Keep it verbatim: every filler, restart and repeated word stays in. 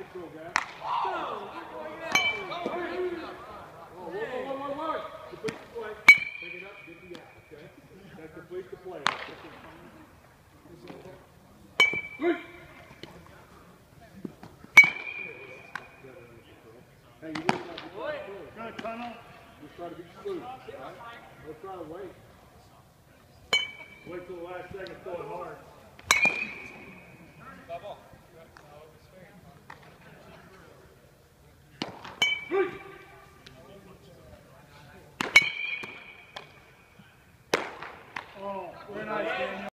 control, guys. Whoa, whoa, whoa, whoa, whoa. Complete the play. Pick it up, get the out, okay? That completes the play. Hey, you just got to be good tunnel. Just try to be smooth, all right? Don't try to wait. Wait till the last second, throw it hard. Double.